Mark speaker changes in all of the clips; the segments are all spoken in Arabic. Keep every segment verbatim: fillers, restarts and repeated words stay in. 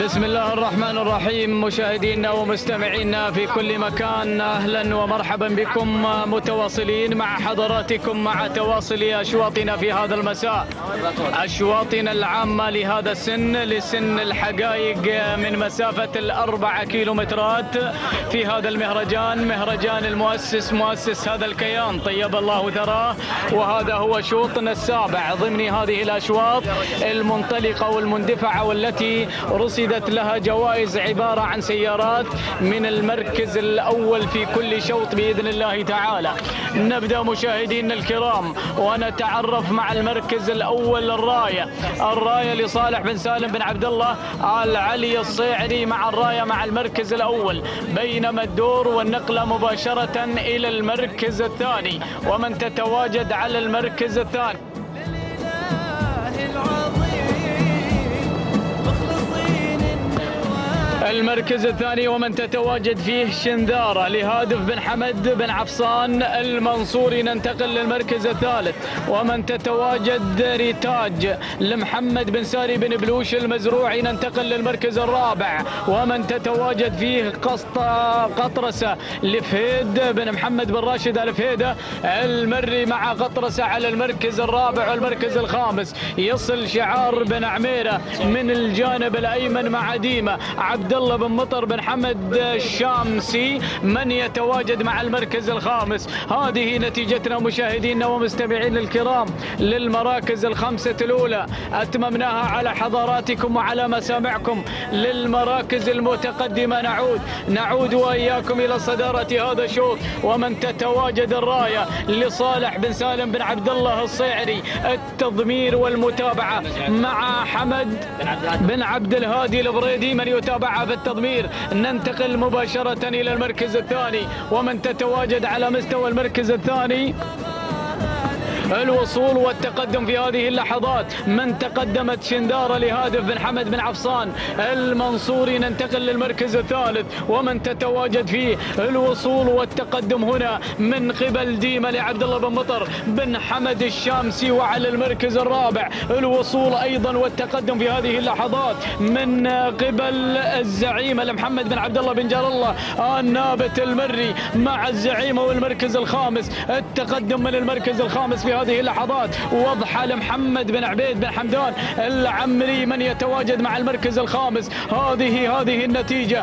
Speaker 1: بسم الله الرحمن الرحيم. مشاهدينا ومستمعينا في كل مكان، أهلا ومرحبا بكم متواصلين مع حضراتكم مع تواصل أشواطنا في هذا المساء، أشواطنا العامة لهذا السن، لسن الحقائق من مسافة الأربعة كيلومترات في هذا المهرجان، مهرجان المؤسس مؤسس هذا الكيان طيب الله ثراه. وهذا هو شوطنا السابع ضمن هذه الأشواط المنطلقة والمندفعة والتي رصدت لها جوائز عبارة عن سيارات من المركز الأول في كل شوط بإذن الله تعالى. نبدأ مشاهدينا الكرام ونتعرف مع المركز الأول، الراية الراية لصالح بن سالم بن عبد الله العلي الصيعري مع الراية مع المركز الأول، بينما الدور والنقلة مباشرة إلى المركز الثاني. ومن تتواجد على المركز الثاني المركز الثاني ومن تتواجد فيه شنذارة لهادف بن حمد بن عفصان المنصوري. ننتقل للمركز الثالث ومن تتواجد ريتاج لمحمد بن ساري بن بلوش المزروعي. ننتقل للمركز الرابع ومن تتواجد فيه قطرسة لفهيد بن محمد بن راشد الفهيدة المري مع قطرسة على المركز الرابع. والمركز الخامس يصل شعار بن عميرة من الجانب الأيمن مع ديمة عبد الله بن مطر بن حمد الشامسي من يتواجد مع المركز الخامس. هذه نتيجتنا مشاهدينا ومستمعينا الكرام للمراكز الخمسة الأولى، أتممناها على حضراتكم وعلى مسامعكم. للمراكز المتقدمة نعود نعود وإياكم إلى صدارة هذا الشوط، ومن تتواجد الراية لصالح بن سالم بن عبد الله الصيعري، التضمير والمتابعة مع حمد بن عبد الهادي البريدي من يتابعها في التضمير. ننتقل مباشرة إلى المركز الثاني ومن تتواجد على مستوى المركز الثاني الوصول والتقدم في هذه اللحظات. من تقدمت شندارة لهادف بن حمد بن عفصان المنصوري. ننتقل للمركز الثالث ومن تتواجد فيه الوصول والتقدم هنا من قبل ديمة لعبد الله بن مطر بن حمد الشامسي. وعلى المركز الرابع الوصول أيضا والتقدم في هذه اللحظات من قبل الزعيمة لمحمد بن عبد الله بن جار الله النابت المري مع الزعيمة. والمركز الخامس التقدم من المركز الخامس في هذه اللحظات وضحى لمحمد بن عبيد بن حمدان العمري من يتواجد مع المركز الخامس. هذه هذه النتيجة،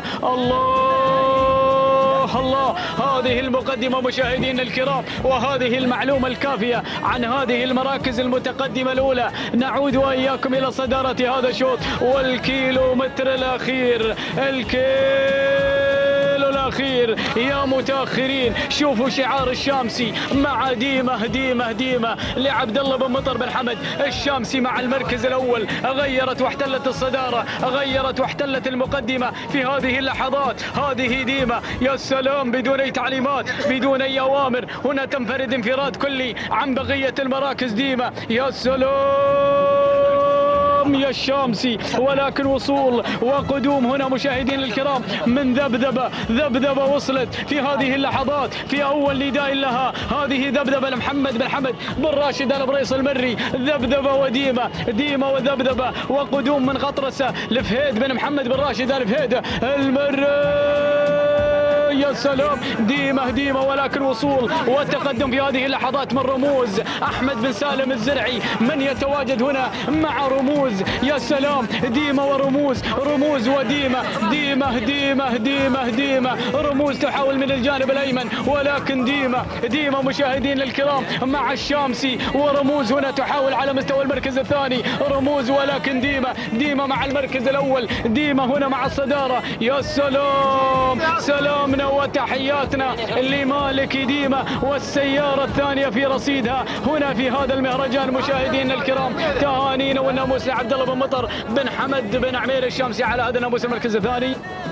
Speaker 1: الله الله، هذه المقدمة مشاهدينا الكرام وهذه المعلومة الكافية عن هذه المراكز المتقدمة الأولى. نعود وإياكم إلى صدارة هذا الشوط والكيلو متر الأخير، الكيلو الأخير يا متأخرين. شوفوا شعار الشامسي مع ديمة ديمة ديمة لعبد الله بن مطر بن حمد الشامسي مع المركز الأول. غيرت واحتلت الصدارة، غيرت واحتلت المقدمة في هذه اللحظات. هذه ديمة، يا سلام، بدون أي تعليمات بدون أي أوامر، هنا تنفرد انفراد كلي عن بقية المراكز. ديمة يا سلام يا الشامسي، ولكن وصول وقدوم هنا مشاهدين الكرام من ذبذبة ذبذبة وصلت في هذه اللحظات في أول نداء لها. هذه ذبذبة لمحمد بن حمد بن راشد البريص المري، ذبذبة وديمة، ديمة وذبذبة وقدوم من قطرسة لفهيد بن محمد بن راشد الفهيدة المري. يا سلام، ديمة ديمة ولكن وصول وتقدم في هذه اللحظات من رموز أحمد بن سالم الزرعي من يتواجد هنا مع رموز. يا سلام، ديمة ورموز، رموز وديمة، ديمة ديمة ديمة ديمة. رموز تحاول من الجانب الأيمن ولكن ديمة ديمة مشاهدين الكرام مع الشامسي. ورموز هنا تحاول على مستوى المركز الثاني، رموز ولكن ديمة ديمة مع المركز الأول. ديمة هنا مع الصدارة. يا سلام، سلامنا وتحياتنا لمالك ديمة والسيارة الثانية في رصيدها هنا في هذا المهرجان. مشاهدينا الكرام تهانينا والناموس لعبد الله بن مطر بن حمد بن عمير الشامسي على هذا الناموس. المركز الثاني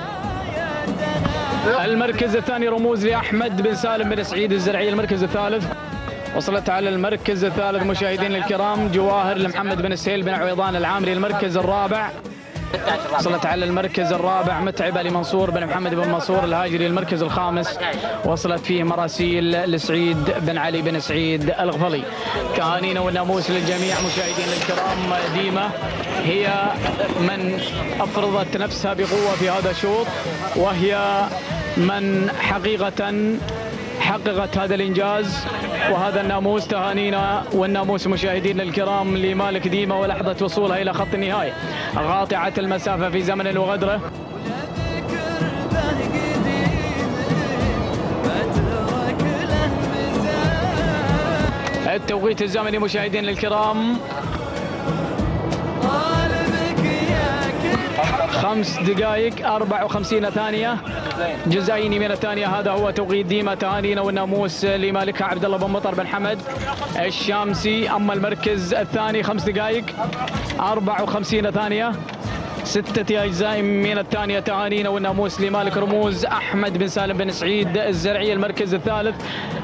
Speaker 1: المركز الثاني رموز لأحمد بن سالم بن سعيد الزرعي. المركز الثالث وصلت على المركز الثالث مشاهدينا الكرام جواهر لمحمد بن سهيل بن عويضان العامري. المركز الرابع وصلت على المركز الرابع متعب علي منصور بن محمد بن منصور الهاجري المركز الخامس. وصلت فيه مراسيل لسعيد بن علي بن سعيد الغفلي. تهانينا والناموس للجميع مشاهدينا الكرام. ديما هي من أفرضت نفسها بقوة في هذا الشوط، وهي من حقيقة حققت هذا الإنجاز وهذا الناموس. تهانينا والناموس مشاهدينا الكرام لمالك ديما ولحظة وصولها إلى خط النهاية قاطعة المسافة في زمن وغدره. التوقيت الزمني مشاهدينا الكرام خمس دقائق أربع وخمسين ثانية جزئين من الثانية. هذا هو توقيت ديما. تهانينا والناموس لمالكها عبد الله بن مطر بن حمد الشامسي. أما المركز الثاني خمس دقائق أربع وخمسين ثانية ستة أجزاء من الثانية. تهانينا والناموس لمالك رموز أحمد بن سالم بن سعيد الزرعي المركز الثالث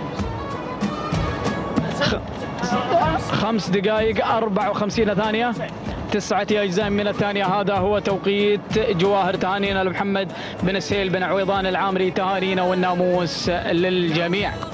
Speaker 1: خمس دقائق أربع وخمسين ثانية تسعة أجزاء من الثانية. هذا هو توقيت جواهر. تهانينا لمحمد بن سهيل بن عويضان العامري. تهانينا والناموس للجميع.